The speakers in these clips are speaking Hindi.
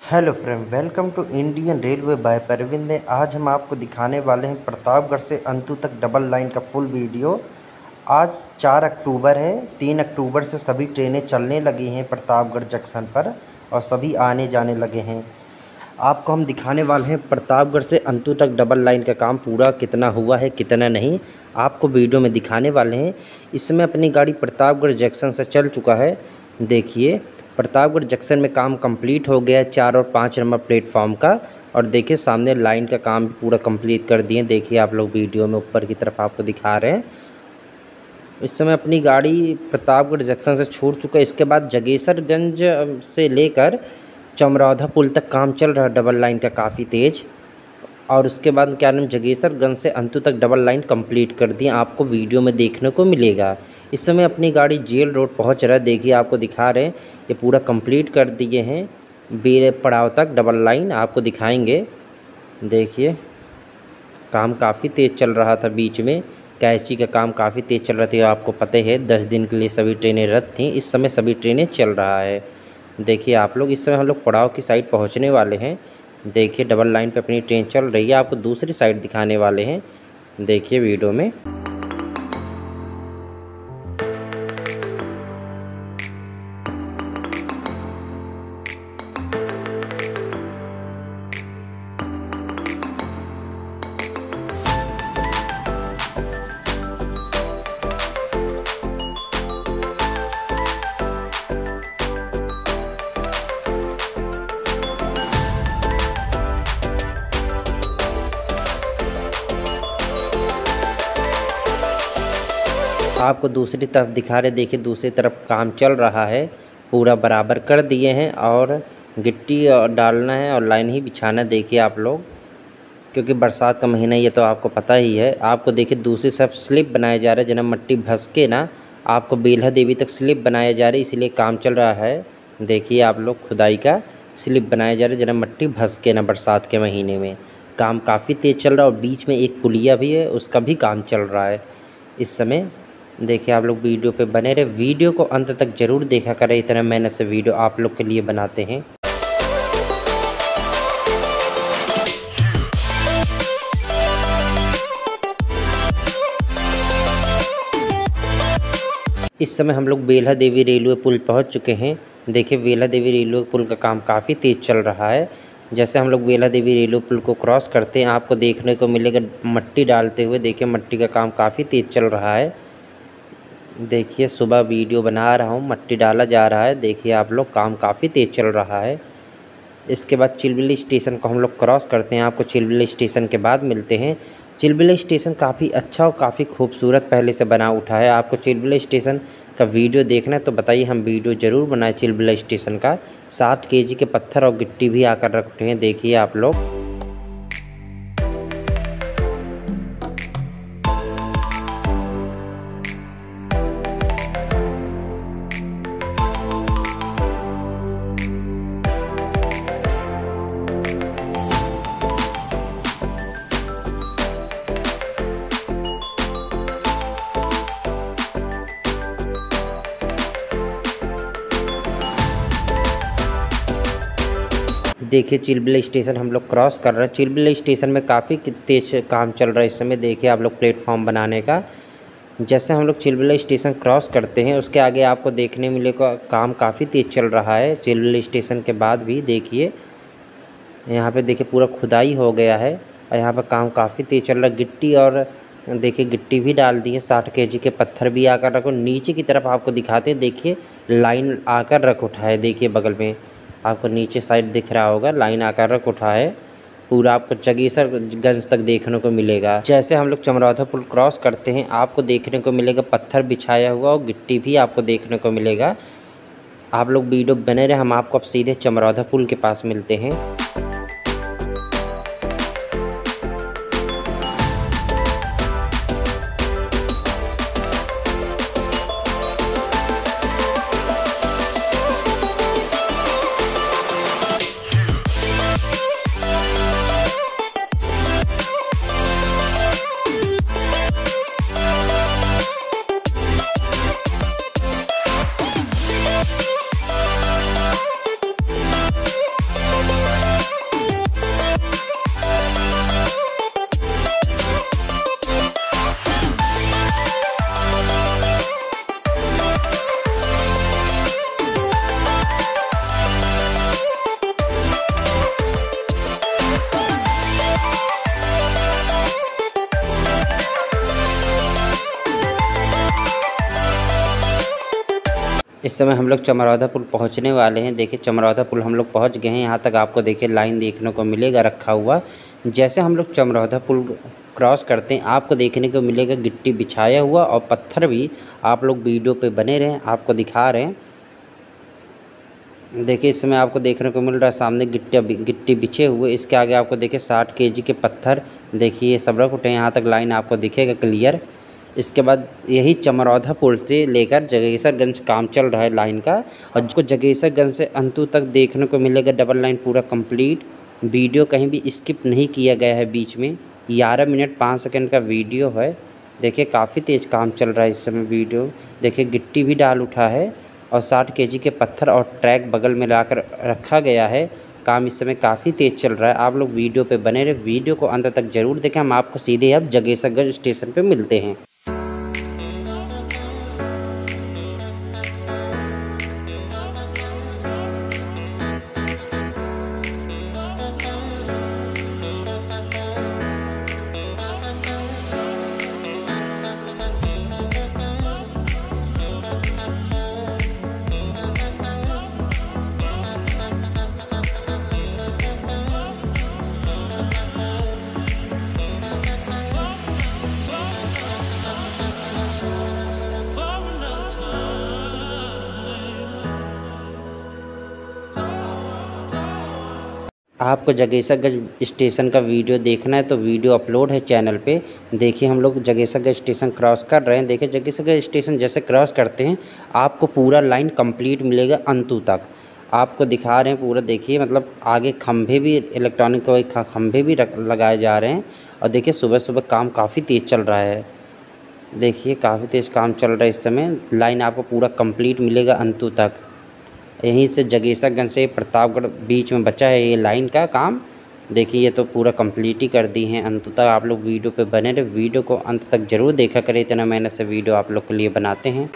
Hello friend, welcome to Indian railway by Parvind में। आज हम आपको दिखाने वाले हैं प्रतापगढ़ से अंतु तक डबल लाइन का फुल वीडियो। आज 4 अक्टूबर है। 3 अक्टूबर से सभी ट्रेनें चलने लगी हैं प्रतापगढ़ जंक्शन पर और सभी आने जाने लगे हैं। आपको हम दिखाने वाले हैं प्रतापगढ़ से अंतु तक डबल लाइन का काम पूरा कितना हुआ है कितना नहीं, आपको वीडियो में दिखाने वाले हैं। इसमें अपनी गाड़ी प्रतापगढ़ जंक्शन से चल चुका है। देखिए, प्रतापगढ़ जंक्शन में काम कंप्लीट हो गया है 4 और 5 नंबर प्लेटफॉर्म का। और देखिए सामने लाइन का काम भी पूरा कंप्लीट कर दिए। देखिए आप लोग वीडियो में ऊपर की तरफ आपको दिखा रहे हैं। इस समय अपनी गाड़ी प्रतापगढ़ जंक्शन से छूट चुका है। इसके बाद जगेसरगंज से लेकर चमरौधा पुल तक काम चल रहा है डबल लाइन का काफ़ी तेज़। और उसके बाद क्या नाम जगेसरगंज से अंतु तक डबल लाइन कंप्लीट कर दी, आपको वीडियो में देखने को मिलेगा। इस समय अपनी गाड़ी जेल रोड पहुंच रहा है। देखिए आपको दिखा रहे हैं, ये पूरा कंप्लीट कर दिए हैं। बेरे पड़ाव तक डबल लाइन आपको दिखाएंगे। देखिए काम काफ़ी तेज़ चल रहा था, बीच में कैची का काम काफ़ी तेज़ चल रहा था। आपको पता है 10 दिन के लिए सभी ट्रेनें रद्द थीं। इस समय सभी ट्रेनें चल रहा है। देखिए आप लोग, इस समय हम लोग पड़ाव की साइड पहुँचने वाले हैं। देखिए डबल लाइन पे अपनी ट्रेन चल रही है, आपको दूसरी साइड दिखाने वाले हैं। देखिए वीडियो में। आपको दूसरी तरफ दिखा रहे, देखिए दूसरी तरफ काम चल रहा है, पूरा बराबर कर दिए हैं और गिट्टी डालना है और लाइन ही बिछाना। देखिए आप लोग, क्योंकि बरसात का महीना ये तो आपको पता ही है। आपको देखिए दूसरी तरफ स्लिप बनाया जा रहा है, जना मट्टी भस के ना आपको बेल्हा देवी तक स्लिप बनाया जा रहा है, इसलिए काम चल रहा है। देखिए आप लोग, खुदाई का स्लिप बनाया जा रहा है जना मट्टी भस के ना। बरसात के महीने में काम काफ़ी तेज़ चल रहा है और बीच में एक पुलिया भी है, उसका भी काम चल रहा है इस समय। देखिए आप लोग वीडियो पे बने रहे, वीडियो को अंत तक ज़रूर देखा करें। इतना मेहनत से वीडियो आप लोग के लिए बनाते हैं। इस समय हम लोग बेल्हा देवी रेलवे पुल पहुंच चुके हैं। देखिए बेल्हा देवी रेलवे पुल का काम काफ़ी तेज़ चल रहा है। जैसे हम लोग बेल्हा देवी रेलवे पुल को क्रॉस करते हैं, आपको देखने को मिलेगा मट्टी डालते हुए। देखिए मट्टी का काम काफ़ी तेज़ चल रहा है। देखिए सुबह वीडियो बना रहा हूँ, मट्टी डाला जा रहा है। देखिए आप लोग, काम काफ़ी तेज़ चल रहा है। इसके बाद चिलबिली स्टेशन को हम लोग क्रॉस करते हैं, आपको चिलबिली स्टेशन के बाद मिलते हैं। चिलबिली स्टेशन काफ़ी अच्छा और काफ़ी खूबसूरत पहले से बना उठा है। आपको चिलबिली स्टेशन का वीडियो देखना है तो बताइए, हम वीडियो ज़रूर बनाए चिलबिली स्टेशन का। 7 kg के पत्थर और गिट्टी भी आकर रखे हैं। देखिए आप लोग, देखिए चिलबिली स्टेशन हम लोग क्रॉस कर रहे हैं। चिलबिली स्टेशन में काफ़ी तेज काम चल रहा है इस समय। देखिए आप लोग, प्लेटफॉर्म बनाने का। जैसे हम लोग चिलबिली स्टेशन क्रॉस करते हैं, उसके आगे आपको देखने मिलेगा काम काफ़ी तेज़ चल रहा है। चिलबिली स्टेशन के बाद भी देखिए यहाँ पे देखिए पूरा खुदाई हो गया है और यहाँ पर काम काफ़ी तेज़ चल रहा है। गिट्टी और देखिए गिट्टी भी डाल दी है। 60 kg के पत्थर भी आकर रखो। नीचे की तरफ आपको दिखाते हैं, देखिए लाइन आकर रख उठा है। देखिए बगल में आपको नीचे साइड दिख रहा होगा, लाइन आकर रख उठा है। पूरा आपको जगेसरगंज तक देखने को मिलेगा। जैसे हम लोग चमरौधा पुल क्रॉस करते हैं, आपको देखने को मिलेगा पत्थर बिछाया हुआ और गिट्टी भी आपको देखने को मिलेगा। आप लोग वीडियो बने रहे, हम आपको अब सीधे चमरौधा पुल के पास मिलते हैं। इस समय हम लोग चमरौधा पुल पहुंचने वाले हैं। देखिए चमरौधा पुल हम लोग पहुंच गए हैं। यहाँ तक आपको देखिए लाइन देखने को मिलेगा रखा हुआ। जैसे हम लोग चमरौधा पुल क्रॉस करते हैं आपको देखने को मिलेगा गिट्टी बिछाया हुआ और पत्थर भी। आप लोग वीडियो पे बने रहें, आपको दिखा रहे हैं। देखिए इस समय आपको देखने को मिल रहा है सामने गिट्टी बिछे हुए। इसके आगे आपको देखिए 60 kg के पत्थर देखिए ये सब रख उठे। यहाँ तक लाइन आपको दिखेगा क्लियर। इसके बाद यही चमरौधा पुल से लेकर जगेसरगंज काम चल रहा है लाइन का, और जिसको जगेसरगंज से अंतु तक देखने को मिलेगा डबल लाइन पूरा कंप्लीट। वीडियो कहीं भी स्किप नहीं किया गया है बीच में। 11 मिनट 5 सेकंड का वीडियो है। देखिए काफ़ी तेज़ काम चल रहा है इस समय। वीडियो देखिए गिट्टी भी डाल उठा है और 60 kg के पत्थर और ट्रैक बगल में लाकर रखा गया है। काम इस समय काफ़ी तेज़ चल रहा है। आप लोग वीडियो पे बने रहे, वीडियो को अंत तक ज़रूर देखें। हम आपको सीधे अब जगेसरगंज स्टेशन पे मिलते हैं। आपको जगेसरगंज स्टेशन का वीडियो देखना है तो वीडियो अपलोड है चैनल पे। देखिए हम लोग जगेसरगंज स्टेशन क्रॉस कर रहे हैं। देखिए जगेसरगंज स्टेशन जैसे क्रॉस करते हैं आपको पूरा लाइन कंप्लीट मिलेगा अंतु तक। आपको दिखा रहे हैं पूरा। देखिए मतलब आगे खंभे भी इलेक्ट्रॉनिक खंभे भी लगाए जा रहे हैं। और देखिए सुबह सुबह काम काफ़ी तेज़ चल रहा है। देखिए काफ़ी तेज़ काम चल रहा है इस समय। लाइन आपको पूरा कंप्लीट मिलेगा अंतु तक। यहीं से जगेसरगंज से प्रतापगढ़ बीच में बचा है ये लाइन का काम। देखिए ये तो पूरा कंप्लीट ही कर दी हैं अंत तक। आप लोग वीडियो पे बने रहे, वीडियो को अंत तक ज़रूर देखा करें। इतना मेहनत से वीडियो आप लोग के लिए बनाते हैं।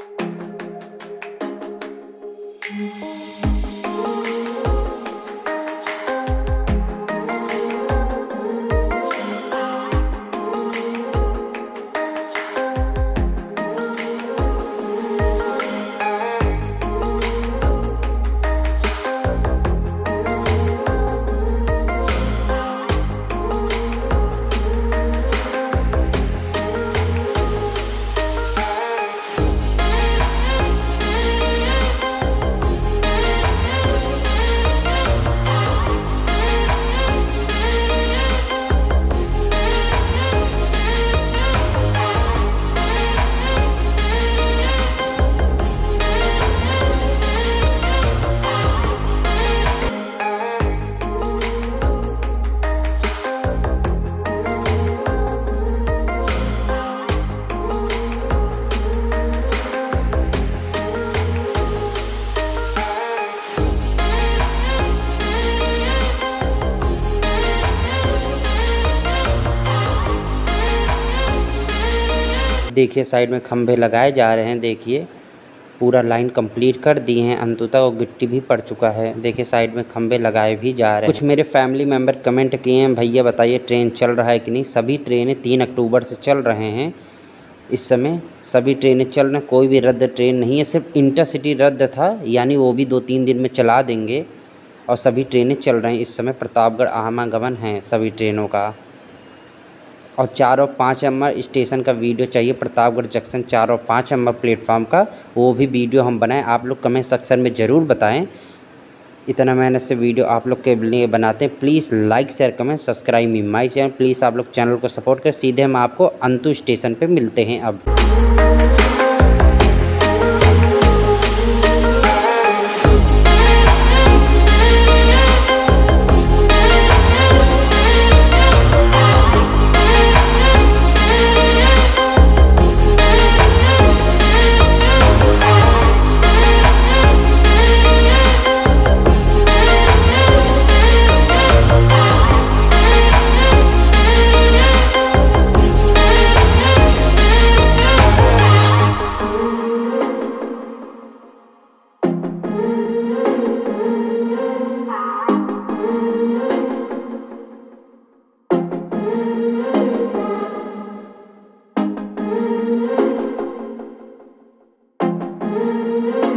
देखिए साइड में खंभे लगाए जा रहे हैं। देखिए पूरा लाइन कंप्लीट कर दिए हैं अंतु तक और गिट्टी भी पड़ चुका है। देखिए साइड में खंभे लगाए भी जा रहे हैं। कुछ मेरे फैमिली मेंबर कमेंट किए हैं भैया बताइए ट्रेन चल रहा है कि नहीं। सभी ट्रेनें 3 अक्टूबर से चल रहे हैं। इस समय सभी ट्रेनें चल रही हैं, कोई भी रद्द ट्रेन नहीं है। सिर्फ इंटरसिटी रद्द था, यानी वो भी 2-3 दिन में चला देंगे। और सभी ट्रेनें चल रही हैं इस समय। प्रतापगढ़ आवागमन है सभी ट्रेनों का। और 4 और 5 नंबर स्टेशन का वीडियो चाहिए, प्रतापगढ़ जंक्शन 4 और 5 नंबर प्लेटफॉर्म का, वो भी वीडियो हम बनाएं। आप लोग कमेंट सेक्शन में ज़रूर बताएं। इतना मेहनत से वीडियो आप लोग के लिए बनाते हैं। Please like share comment subscribe me my channel. Please आप लोग चैनल को सपोर्ट करें। सीधे हम आपको अंतु स्टेशन पर मिलते हैं अब।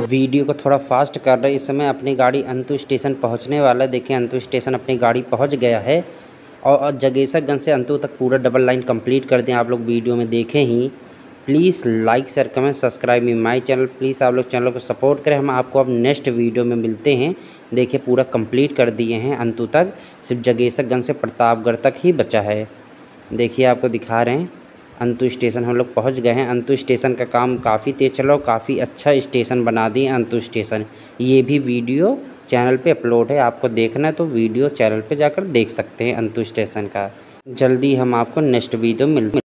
वीडियो को थोड़ा फास्ट कर रहे, इस समय अपनी गाड़ी अंतु स्टेशन पहुंचने वाला है। देखिए अंतु स्टेशन अपनी गाड़ी पहुंच गया है और जगेसरगंज से अंतु तक पूरा डबल लाइन कंप्लीट कर दें। आप लोग वीडियो में देखें ही। Please like share comment subscribe me my channel. Please आप लोग चैनल को सपोर्ट करें। हम आपको अब नेक्स्ट वीडियो में मिलते हैं। देखिए पूरा कंप्लीट कर दिए हैं अंतु तक, सिर्फ जगेसरगंज से प्रतापगढ़ तक ही बचा है। देखिए आपको दिखा रहे हैं अंतु स्टेशन हम लोग पहुंच गए हैं। अंतु स्टेशन का काम काफ़ी तेज चला और काफ़ी अच्छा स्टेशन बना दिए अंतु स्टेशन। ये भी वीडियो चैनल पे अपलोड है, आपको देखना है तो वीडियो चैनल पे जाकर देख सकते हैं अंतु स्टेशन का। जल्दी हम आपको नेक्स्ट वीडियो मिलते हैं।